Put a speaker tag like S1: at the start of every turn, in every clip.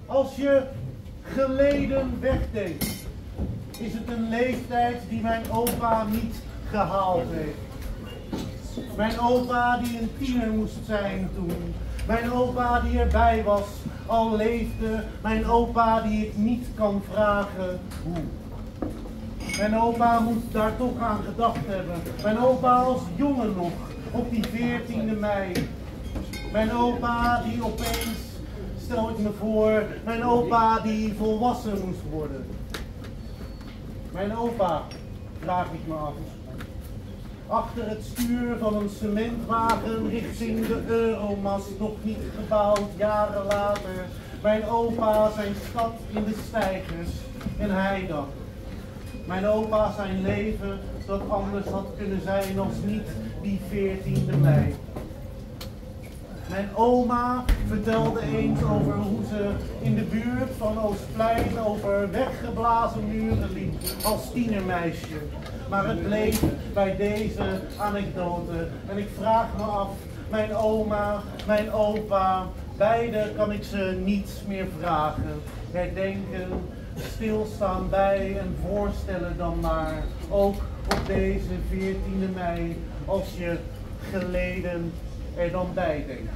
S1: Als je geleden wegdenkt, is het een leeftijd die mijn opa niet gehaald heeft. Mijn opa die een tiener moest zijn toen. Mijn opa die erbij was, al leefde. Mijn opa die ik niet kan vragen hoe. Mijn opa moet daar toch aan gedacht hebben. Mijn opa als jongen nog, op die 14e mei. Mijn opa die opeens, stel ik me voor, mijn opa die volwassen moest worden. Mijn opa, vraag ik me af. Achter het stuur van een cementwagen richting de Euromast, nog niet gebouwd, jaren later. Mijn opa zijn stad in de steigers en hij dan. Mijn opa zijn leven dat anders had kunnen zijn als niet die 14e mei. Mijn oma vertelde eens over hoe ze in de buurt van Oostplein over weggeblazen muren liep als tienermeisje. Maar het bleef bij deze anekdote en ik vraag me af, mijn oma, mijn opa, beide kan ik ze niets meer vragen. Herdenken, stilstaan bij en voorstellen dan maar, ook op deze 14e mei, als je geleden er dan bij denkt.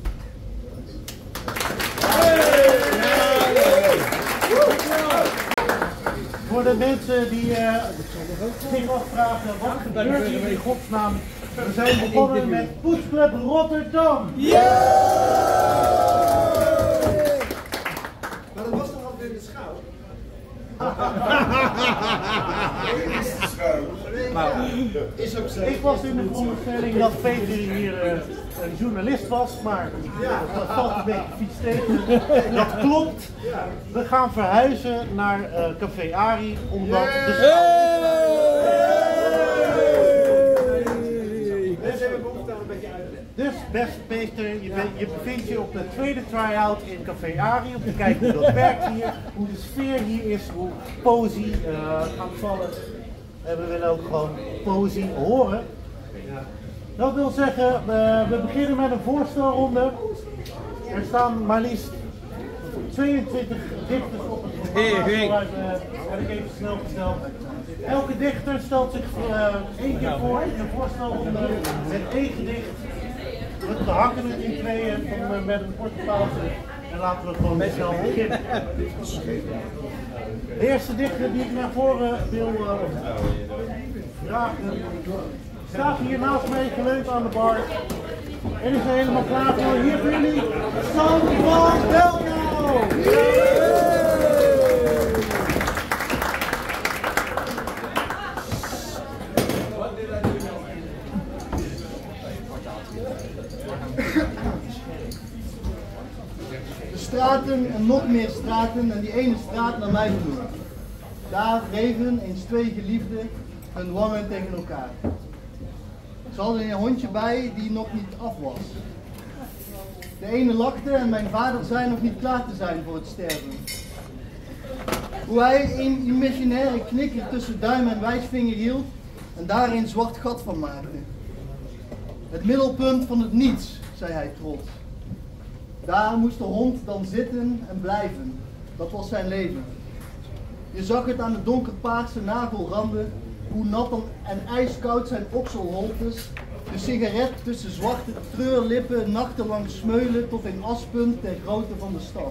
S1: Voor de mensen die zich afvragen, wat gebeurt hier in godsnaam? We zijn begonnen met Poetsclub Rotterdam.
S2: Maar dat was toch altijd in de schouw? Is ook zo.
S1: Ik was in de veronderstelling dat Peter hier een journalist was, maar dat valt een beetje vies tegen. Dat klopt. We gaan verhuizen naar Café Ari, omdat de
S2: Mensen hebben behoefte aan een beetje uitleg.
S1: Dus beste Peter, je bevindt je op de tweede try-out in Café Ari om te kijken hoe dat werkt hier, hoe de sfeer hier is, hoe poëzie gaat vallen. En we willen ook gewoon poëzie horen. Dat wil zeggen, we beginnen met een voorstelronde. Er staan maar liefst 22 dichters op het programma, heb ik even snel gesteld. Elke dichter stelt zich één keer voor in een voorstelronde met één gedicht. We hakken het in tweeën met een korte pauze en laten we gewoon snel beginnen. De eerste dichter die ik naar voren wil vragen, staat hier naast mij geleund aan de bar en is er helemaal klaar voor. Hier voor jullie, Sam van Bello!
S3: De straten en nog meer straten en die ene straat naar mij toe. Daar wreven eens twee geliefden hun wangen tegen elkaar. Ze hadden een hondje bij die nog niet af was. De ene lachte en mijn vader zei nog niet klaar te zijn voor het sterven. Hoe hij een imaginaire knikker tussen duim en wijsvinger hield en daar een zwart gat van maakte. Het middelpunt van het niets, zei hij trots. Daar moest de hond dan zitten en blijven. Dat was zijn leven. Je zag het aan de donkerpaarse nagelranden, hoe nat en ijskoud zijn okselholtes, de sigaret tussen zwarte treurlippen nachtenlang smeulen tot een aspunt ter grootte van de stad.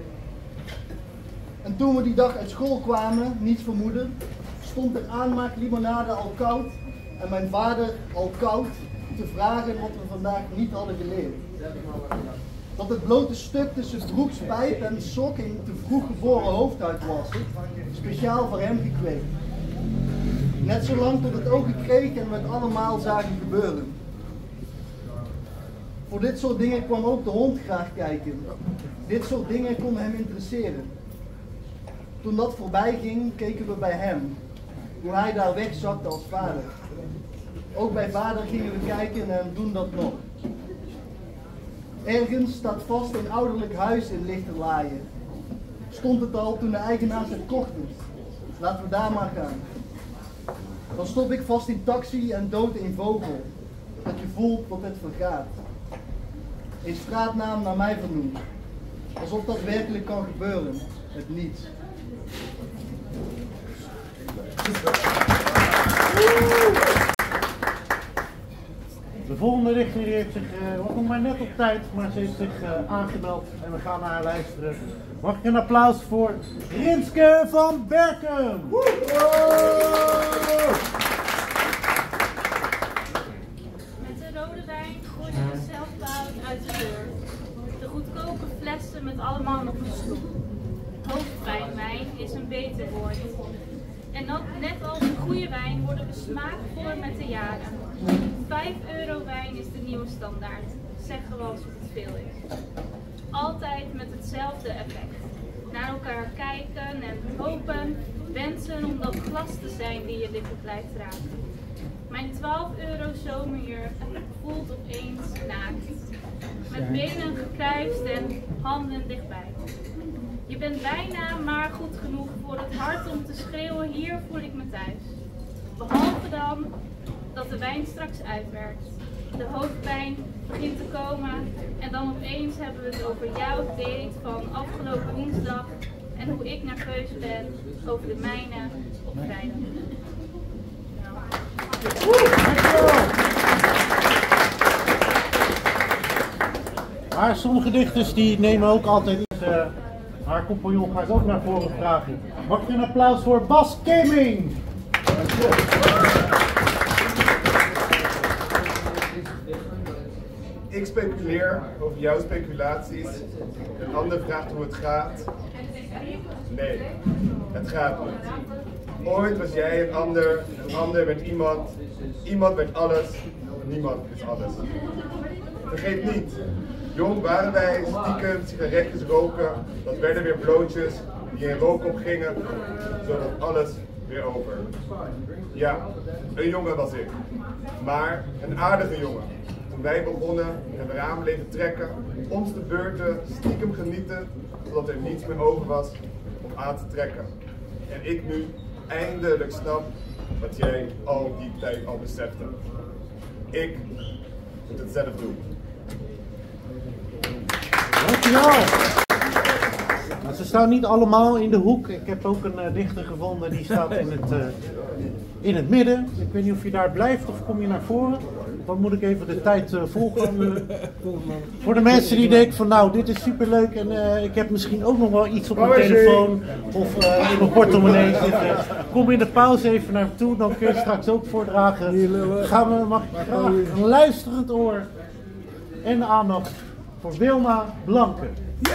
S3: En toen we die dag uit school kwamen, niets vermoeden, stond de aanmaaklimonade al koud en mijn vader al koud te vragen wat we vandaag niet hadden geleerd. Dat het blote stuk tussen broekspijp en sok een te vroeg geboren hoofdhuid was, speciaal voor hem gekweekt. Net zolang tot het ogen kreeg en we het allemaal zagen gebeuren. Voor dit soort dingen kwam ook de hond graag kijken. Dit soort dingen kon hem interesseren. Toen dat voorbij ging, keken we bij hem, hoe hij daar wegzakte als vader. Ook bij vader gingen we kijken en doen dat nog. Ergens staat vast een ouderlijk huis in Lichterlaaien. Stond het al toen de eigenaars het kochten. Laten we daar maar gaan. Dan stop ik vast in taxi en dood een vogel. Dat je voelt dat het vergaat. Een straatnaam naar mij vernoemd. alsof dat werkelijk kan gebeuren. Het niet.
S1: De volgende dichter heeft zich, was nog maar net op tijd, maar ze heeft zich aangemeld en we gaan naar haar luisteren. Mag ik een applaus voor Rinske van Berken?
S4: Met de rode wijn gooide de zelfbouw uit de deur. De goedkope flessen met allemaal nog een stoel. Hoofdpijnwijn is een beter woord. En ook net als een goede wijn worden we smaakvol met de jaren. 5 euro wijn is de nieuwe standaard. Zeg gewoon alsof het veel is. Altijd met hetzelfde effect. Naar elkaar kijken en hopen, wensen om dat glas te zijn die je lippen blijft raken. Mijn 12 euro zomerjurk voelt opeens naakt. Met benen gekruist en handen dichtbij. Je bent bijna maar goed genoeg voor het hart om te schreeuwen, hier voel ik me thuis. Behalve dan dat de wijn straks uitwerkt. De hoofdpijn begint te komen en dan opeens hebben we het over jouw date van afgelopen woensdag en hoe ik nerveus ben over de mijne op vrijdag.
S1: Maar sommige dichters die nemen ook altijd haar compagnon gaat ook naar voren vragen. Mag ik een applaus voor Bas Kemming?
S5: Ik speculeer over jouw speculaties. Een ander vraagt hoe het gaat. Nee, het gaat niet. Ooit was jij een ander werd iemand, iemand werd alles, niemand is alles. Vergeet niet, jong waren wij, stiekem sigaretjes roken, dat werden weer blootjes die in rook opgingen, zodat alles weer over. Ja, een jongen was ik, maar een aardige jongen. Toen wij begonnen het raam bleven trekken, ons de beurten stiekem genieten, zodat er niets meer over was om aan te trekken. En ik nu eindelijk snap wat jij al die tijd al besefte. Ik moet het zelf doen.
S1: Dankjewel. Nou, ze staan niet allemaal in de hoek. Ik heb ook een dichter gevonden die staat in het midden. Ik weet niet of je daar blijft of kom je naar voren. Dan moet ik even de tijd volgen. Voor de mensen die denken van nou dit is superleuk en ik heb misschien ook nog wel iets op mijn telefoon of in mijn portemonnee zitten. Kom in de pauze even naar me toe, dan kun je straks ook voordragen. Mag ik graag een luisterend oor en aandacht voor Wilma Blanke.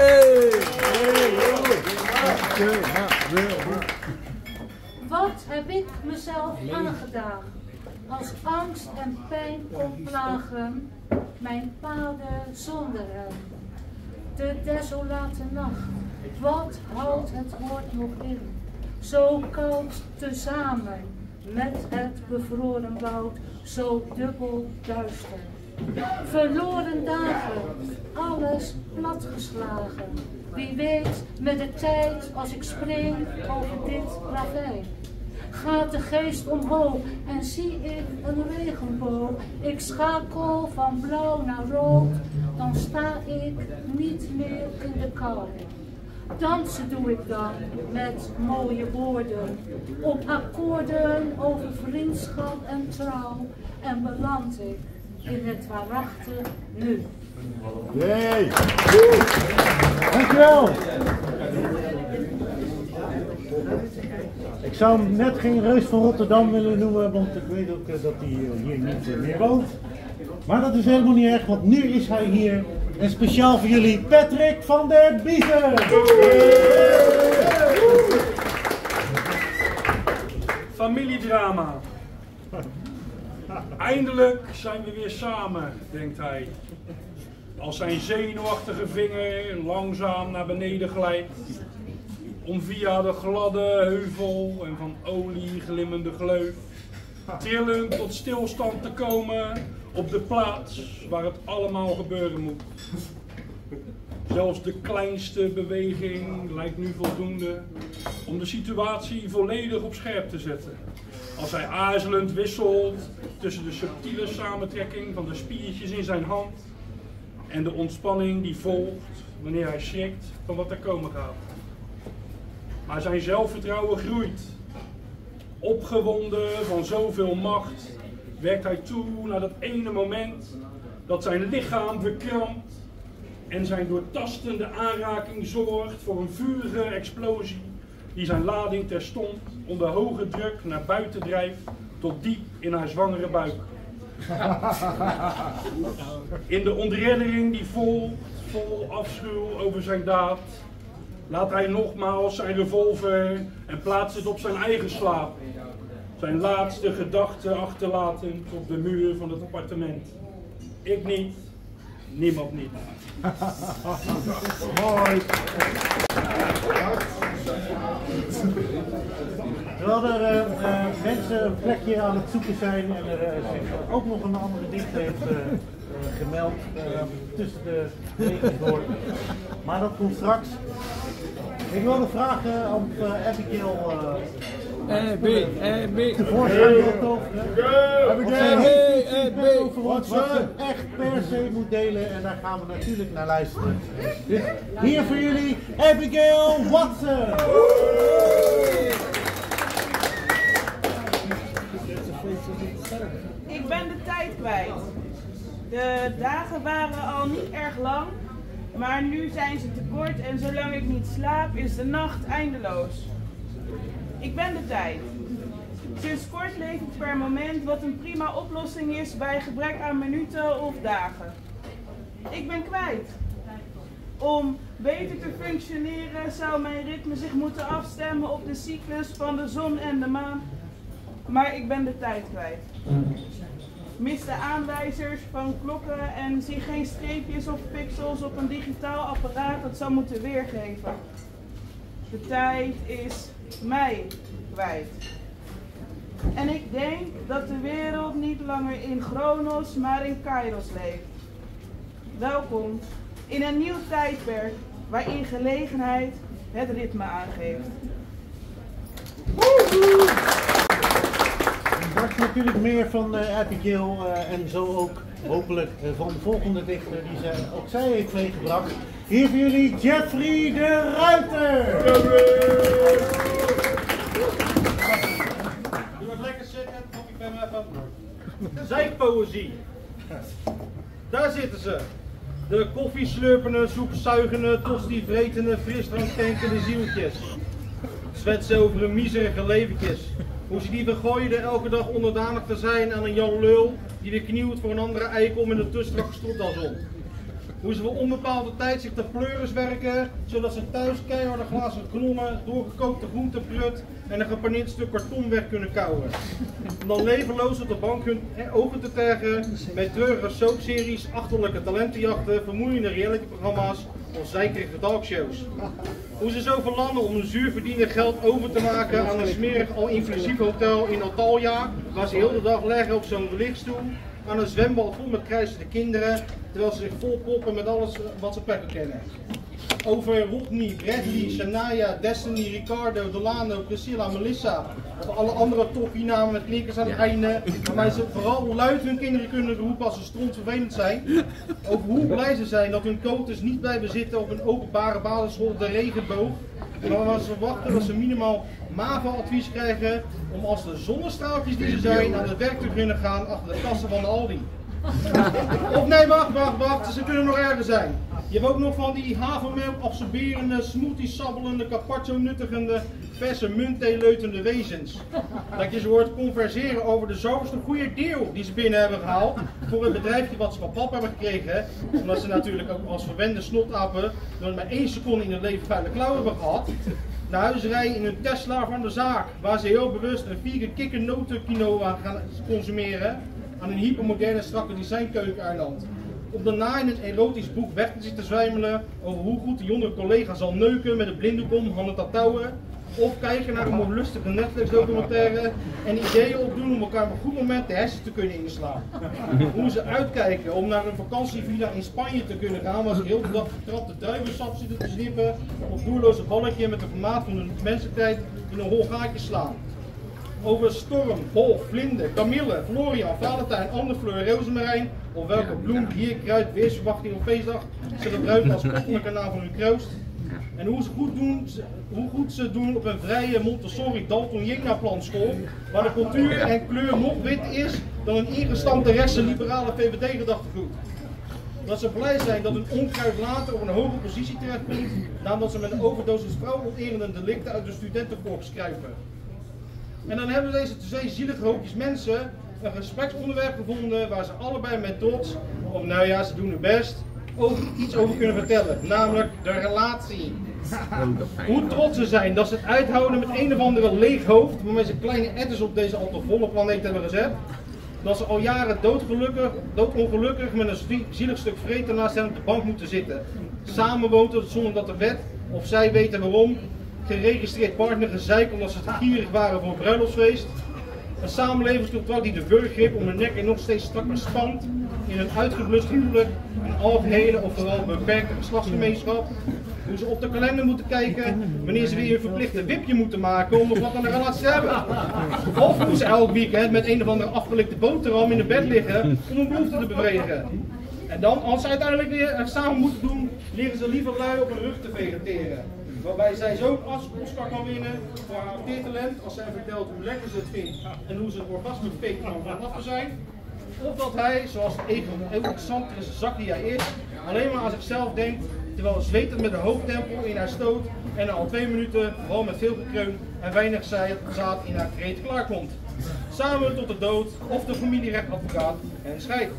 S6: Wat heb ik mezelf aangedaan? Als angst en pijn opplagen, mijn paden zonder hem. De desolate nacht, wat houdt het woord nog in? Zo koud tezamen met het bevroren woud, zo dubbel duister. Verloren dagen, alles platgeslagen. Wie weet met de tijd als ik spring over dit ravijn. Gaat de geest omhoog en zie ik een regenboog. Ik schakel van blauw naar rood, dan sta ik niet meer in de kou. Dansen doe ik dan met mooie woorden, op akkoorden over vriendschap en trouw. En beland ik in het waarachtig nu.
S1: Yay! Dankjewel! Ik zou hem net geen reus van Rotterdam willen noemen, want ik weet ook dat hij hier niet meer woont. Maar dat is helemaal niet erg, want nu is hij hier. En speciaal voor jullie, Patrick van der Biezen!
S7: Familiedrama. Eindelijk zijn we weer samen, denkt hij. Als zijn zenuwachtige vinger langzaam naar beneden glijdt. Om via de gladde heuvel en van olie glimmende gleuf trillend tot stilstand te komen op de plaats waar het allemaal gebeuren moet. Zelfs de kleinste beweging lijkt nu voldoende om de situatie volledig op scherp te zetten. Als hij aarzelend wisselt tussen de subtiele samentrekking van de spiertjes in zijn hand en de ontspanning die volgt wanneer hij schrikt van wat er komen gaat. Maar zijn zelfvertrouwen groeit. Opgewonden van zoveel macht werkt hij toe naar dat ene moment dat zijn lichaam verkrampt en zijn doortastende aanraking zorgt voor een vurige explosie die zijn lading terstond onder hoge druk naar buiten drijft tot diep in haar zwangere buik. In de ontreddering die volgt, vol afschuw over zijn daad, laat hij nogmaals zijn revolver en plaatst het op zijn eigen slaap. Zijn laatste gedachte achterlatend op de muur van het appartement. Ik niet, niemand niet.
S1: Mooi. Terwijl er mensen een plekje aan het zoeken zijn en er zich ook nog een andere dichter heeft gemeld tussen de regels door. Maar dat komt straks. Ik wilde vragen of Abigail tevoorschijn wil toveren. Abigail over ons wat ze echt per se moet delen en daar gaan we natuurlijk naar luisteren. Dus hier voor jullie Abigail Watson.
S8: Ik ben de tijd kwijt. De dagen waren al niet erg lang, maar nu zijn ze te kort en zolang ik niet slaap is de nacht eindeloos. Ik ben de tijd. Sinds kort leef ik per moment, wat een prima oplossing is bij gebrek aan minuten of dagen. Ik ben kwijt. Om beter te functioneren zou mijn ritme zich moeten afstemmen op de cyclus van de zon en de maan. Maar ik ben de tijd kwijt. Mis de aanwijzers van klokken en zie geen streepjes of pixels op een digitaal apparaat dat zou moeten weergeven. De tijd is mij kwijt. En ik denk dat de wereld niet langer in Chronos, maar in Kairos leeft. Welkom in een nieuw tijdperk waarin gelegenheid het ritme aangeeft.
S1: Straks natuurlijk meer van Abigail en zo ook hopelijk van de volgende dichter die ook zij heeft meegebracht. Hier voor jullie Jeffrey de Ruiter.
S9: Je wordt lekker zitten, ik ben maar even. Zijkpoëzie. Daar zitten ze. De koffieslurpende, soepzuigende, tosti-vretende, frisdranktankende zieltjes. Zwetsen over hun miserige leventjes. Hoe ze die vergooiden elke dag onderdanig te zijn aan een Jan Lul die weer knielt voor een andere eikel met een te strakke stropdas om. Hoe ze voor onbepaalde tijd zich te pleuris werken, zodat ze thuis keiharde glazen knollen, doorgekookte groenteprut en een gepaneerd stuk karton weg kunnen kauwen. Om dan levenloos op de bank hun ogen te tergen met treurige soapseries, achterlijke talentenjachten, vermoeiende realityprogramma's of zeikerige talkshows. Hoe ze zo verlanden om hun zuur verdiende geld over te maken aan een smerig al-inclusief hotel in Antalya, waar ze heel de dag leggen op zo'n lichtstoel, aan een zwembad vol met krijzende kinderen, terwijl ze zich volproppen met alles wat ze plekken kennen. Over Rodney, Bradley, Shania, Destiny, Ricardo, Delano, Priscilla, Melissa of alle andere toppienamen met knikkers aan het einde, waarbij ze vooral luid hun kinderen kunnen roepen als ze strontvervelend zijn. Over hoe blij ze zijn dat hun coaches niet blijven zitten op een openbare basisschool De Regenboog, en waarvan ze wachten dat ze minimaal MAVO-advies krijgen om als de zonnestraaltjes die ze zijn aan het werk te kunnen gaan achter de kassen van de Aldi. Of nee, wacht, ze kunnen nog erger zijn. Je hebt ook nog van die havermelk absorberende, smoothie sabbelende, carpaccio nuttigende, verse muntthee leutende wezens. Dat je ze hoort converseren over de zoveelste goede deal die ze binnen hebben gehaald voor het bedrijfje wat ze van pap hebben gekregen. Omdat ze natuurlijk ook als verwende snotapen nog maar 1 seconde in hun leven vuile klauw hebben gehad. Naar huis rijden in hun Tesla van de zaak, waar ze heel bewust een vegan kikkernoten quinoa gaan consumeren aan een hypermoderne strakke designkeuken-eiland. Om daarna in een erotisch boek weg te zitten zwijmelen over hoe goed de jongere collega zal neuken met een blinddoek om, handen tatouwen. Of kijken naar een mollustige Netflix documentaire en ideeën opdoen om elkaar op een goed moment de hersens te kunnen inslaan. Hoe ze uitkijken om naar een vakantievilla in Spanje te kunnen gaan waar ze heel de dag getrapte druivensap zitten te snippen of doelloze balletje met een formaat van de menselijkheid in een hol gaatje slaan. over storm, bol, vlinder, kamille, Florian, Valentijn, Anderfleur, rozemarijn of welke bloem, dier, kruid, weersverwachting of feestdag ze gebruiken als goddelijke naam van hun kroost. En hoe goed ze doen op een vrije Montessori Dalton Jena planschool, waar de cultuur en kleur nog wit is dan een ingestampte rechtse liberale VVD-gedachtegoed. Dat ze blij zijn dat hun onkruid later op een hoge positie terechtkomt, nadat ze met een overdosis vrouwonterende delicten uit de studentenkorps kruipen. En dan hebben deze twee zielige hoopjes mensen een gespreksonderwerp gevonden waar ze allebei met trots, of nou ja, ze doen hun best, ook iets over kunnen vertellen, namelijk de relatie. Hoe trots ze zijn dat ze het uithouden met een of andere leeg hoofd, waarmee ze kleine etters op deze al te volle planeet hebben gezet. Dat ze al jaren doodongelukkig met een zielig stuk vreten naast hen op de bank moeten zitten. Samen wonen zonder dat de wet, of zij weten waarom, geregistreerd partner gezeik omdat ze te gierig waren voor een bruiloftsfeest. Een samenlevingscontract die de burgergrip om hun nek en nog steeds strakker spant in een uitgeblust huwelijk, een algehele of vooral beperkte geslachtsgemeenschap. Hoe ze op de kalender moeten kijken wanneer ze weer een verplichte wipje moeten maken om nog wat aan de relatie te hebben. Of hoe ze elk weekend met een of andere afgelikte boterham in de bed liggen om een behoefte te bevredigen. En dan, als ze uiteindelijk weer er samen moeten doen, liggen ze liever lui op hun rug te vegeteren. Waarbij zij zo'n Oscar kan winnen voor haar acteertalent als zij vertelt hoe lekker ze het vindt en hoe ze een orgasme fake kan vanaf te zijn. Of dat hij, zoals de egocentrische zak die hij is, alleen maar aan zichzelf denkt, terwijl zwetend met een hoogtempo in haar stoot en na al 2 minuten, vooral met veel gekreun en weinig zaad in haar kreet klaarkomt. Samen tot de dood of de familierechtadvocaat en scheidt.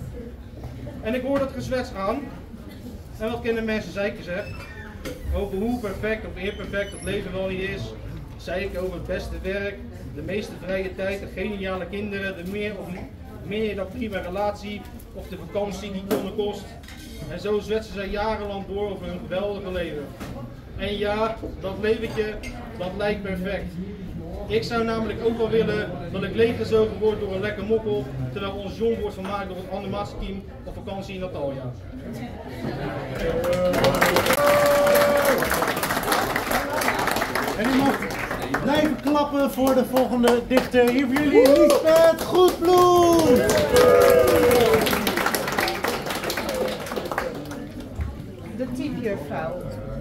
S9: En ik hoor dat gezwets aan. En wat kennen mensen zeiken zeg? Over hoe perfect of imperfect het leven wel niet is. Zeiken over het beste werk, de meeste vrije tijd, de geniale kinderen, de meer dan prima relatie of de vakantie die tonnen kost. En zo zwetsen zij jarenlang door over hun geweldige leven. En ja, dat leventje, dat lijkt perfect. Ik zou namelijk ook wel willen dat ik leeggezogen word door een lekker mokkel, terwijl ons jong wordt vermaakt door het animatieteam op vakantie in Natalia.
S1: En u mag blijven klappen voor de volgende dichter. Hier voor jullie Liesbeth Goedbloed.
S10: De typjuffrouw.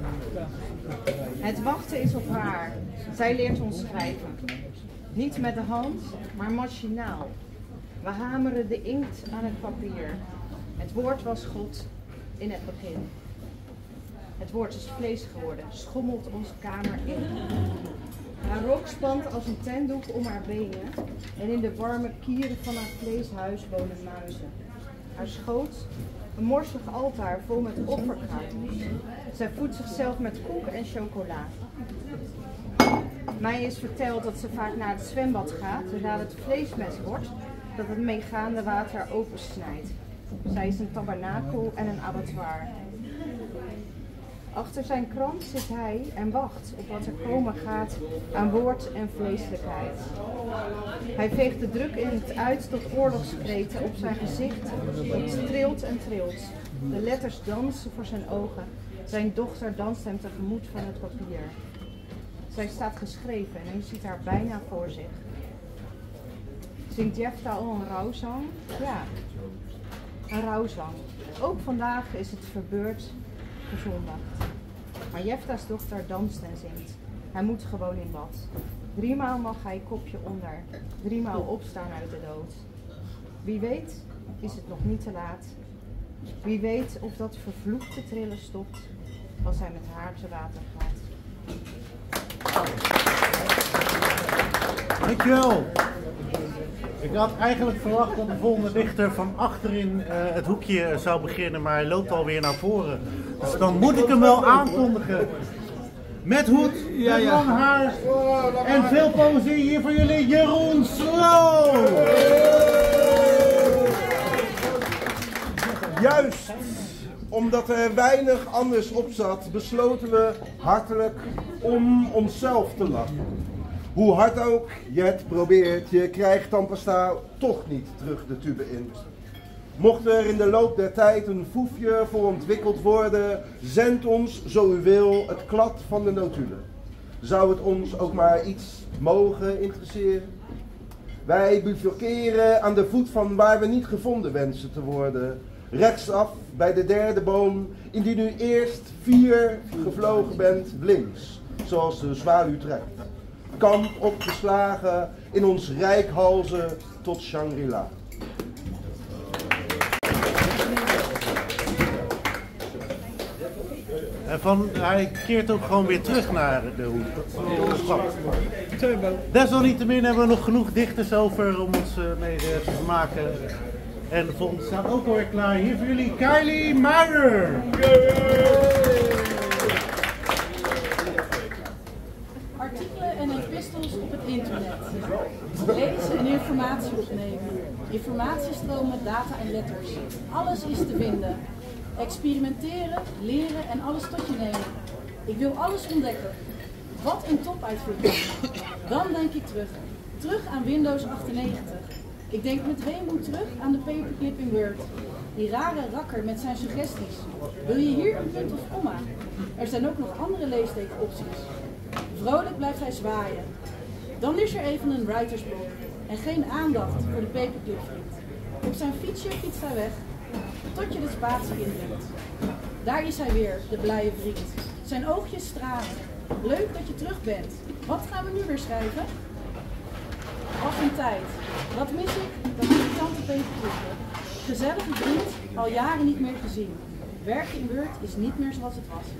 S10: Het wachten is op haar. Zij leert ons schrijven. Niet met de hand, maar machinaal. We hameren de inkt aan het papier. Het woord was God in het begin. Het woord is vlees geworden, schommelt onze kamer in. Haar rok spant als een tentdoek om haar benen en in de warme kieren van haar vleeshuis wonen muizen. Haar schoot, een morsig altaar vol met offerkaarten. Zij voedt zichzelf met koek en chocola. Mij is verteld dat ze vaak naar het zwembad gaat zodra het vleesmes wordt, dat het meegaande water opensnijdt. Zij is een tabernakel en een abattoir. Achter zijn krant zit hij en wacht op wat er komen gaat aan woord en vleeselijkheid. Hij veegt de druk in het uit tot oorlogskreten op zijn gezicht. Het trilt en trilt. De letters dansen voor zijn ogen. Zijn dochter danst hem tegemoet van het papier. Zij staat geschreven en hij ziet haar bijna voor zich. Zingt Jefta al een rouwzang? Ja, een rouwzang. Ook vandaag is het verbeurd gezondigd. Maar Jefta's dochter danst en zingt. Hij moet gewoon in bad. 3 maal mag hij kopje onder. 3 maal opstaan uit de dood. Wie weet is het nog niet te laat. Wie weet of dat vervloekte trillen stopt als hij met haar te water gaat.
S1: Dankjewel. Ik had eigenlijk verwacht dat de volgende dichter van achterin het hoekje zou beginnen, maar hij loopt alweer naar voren. Dus dan moet ik hem wel aankondigen. Met hoed, met lang haar en veel poëzie. Hier voor jullie Jeroen Sloo.
S11: Juist, omdat er weinig anders op zat, besloten we hartelijk om onszelf te lachen. Hoe hard ook je het probeert, je krijgt tandpasta toch niet terug de tube in. Mocht er in de loop der tijd een foefje voor ontwikkeld worden, zend ons, zo u wil, het klad van de notulen. Zou het ons ook maar iets mogen interesseren? Wij bivakeren aan de voet van waar we niet gevonden wensen te worden. Rechtsaf bij de derde boom, indien u eerst 4 gevlogen bent, links, zoals de zwaluw trekt. Kamp opgeslagen in ons reikhalzen tot Shangri-La.
S1: En hij keert ook gewoon weer terug naar de hoek. Dat is grappig. Desalniettemin hebben we nog genoeg dichters over om ons mee te vermaken. En de volgende staat ook alweer klaar. Hier voor jullie Kylie Meijer.
S12: Artikelen en epistels op het internet. Lezen en informatie opnemen. Informatiestromen, data en letters. Alles is te vinden. Experimenteren, leren en alles tot je nemen. Ik wil alles ontdekken. Wat een topuitvinding. Dan denk ik terug aan Windows 98. Ik denk met weemoed terug aan de paperclip in Word. Die rare rakker met zijn suggesties. Wil je hier een punt of komma? Er zijn ook nog andere leestekenopties. Vrolijk blijft hij zwaaien. Dan is er even een writersblok. En geen aandacht voor de paperclip vriend. Op zijn fietsje fietst hij weg. Tot je de spatie indrukt. Daar is hij weer, de blije vriend. Zijn oogjes stralen. Leuk dat je terug bent. Wat gaan we nu weer schrijven? Wat een tijd. Wat mis ik? Dat irritante paperclipje. Gezellige vriend, al jaren niet meer gezien. Werken in Word is niet meer zoals het was.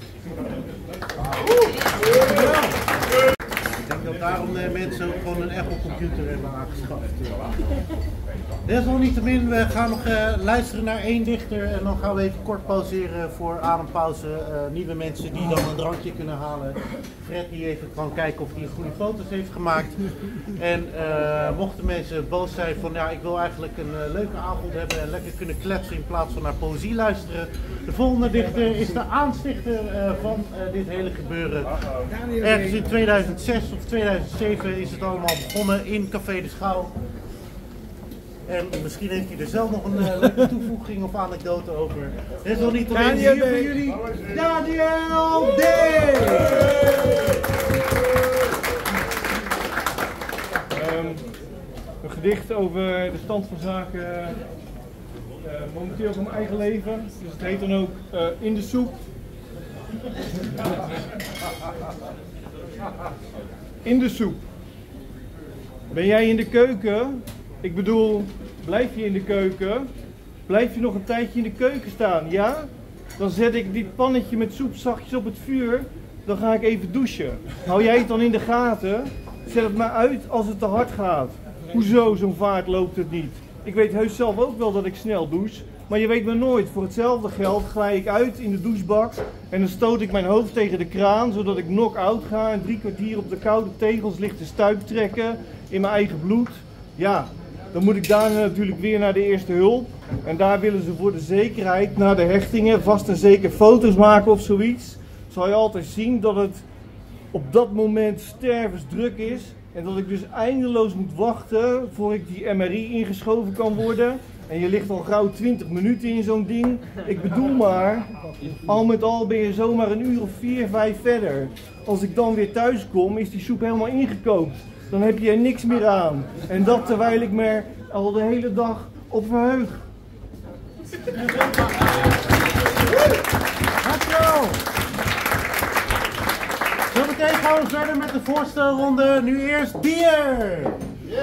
S1: Ik denk dat daarom mensen ook gewoon een Apple-computer hebben aangeschaft. Desalniettemin, we gaan nog luisteren naar 1 dichter en dan gaan we even kort pauzeren voor adempauze. Nieuwe mensen die dan een drankje kunnen halen. Fred die even kan kijken of hij goede foto's heeft gemaakt. En mochten mensen boos zijn van ja, ik wil eigenlijk een leuke avond hebben en lekker kunnen kletsen in plaats van naar poëzie luisteren. De volgende dichter is de aanstichter van dit hele gebeuren. Ergens in 2006 of 2007 is het allemaal begonnen in Café de Schouw. En misschien heeft hij er zelf nog een leuke toevoeging of anekdote over. Dit is nog niet alleen hier voor jullie, Daniel D.
S13: Een gedicht over de stand van zaken momenteel van mijn eigen leven. Dus het heet dan ook In de Soep. In de soep. Ben jij in de keuken? Ik bedoel, blijf je in de keuken? Blijf je nog een tijdje in de keuken staan, ja? Dan zet ik dit pannetje met soep zachtjes op het vuur. Dan ga ik even douchen. Hou jij het dan in de gaten? Zet het maar uit als het te hard gaat. Hoezo, zo'n vaart loopt het niet? Ik weet heus zelf ook wel dat ik snel douche. Maar je weet maar nooit, voor hetzelfde geld glij ik uit in de douchebak. En dan stoot ik mijn hoofd tegen de kraan, zodat ik knock-out ga. En 3 kwartier op de koude tegels ligt te stuip trekken in mijn eigen bloed. Ja, dan moet ik daarna natuurlijk weer naar de eerste hulp. En daar willen ze voor de zekerheid, na de hechtingen, vast en zeker foto's maken of zoiets. Zal je altijd zien dat het op dat moment stervensdruk is. En dat ik dus eindeloos moet wachten voor ik die MRI ingeschoven kan worden. En je ligt al gauw 20 minuten in zo'n ding. Ik bedoel maar, al met al ben je zomaar een uur of 4, 5 verder. Als ik dan weer thuis kom, is die soep helemaal ingekookt. Dan heb je er niks meer aan. En dat terwijl ik me al de hele dag op verheug.
S1: Dankjewel! Zometeen gaan we verder met de voorstelronde. Nu eerst bier!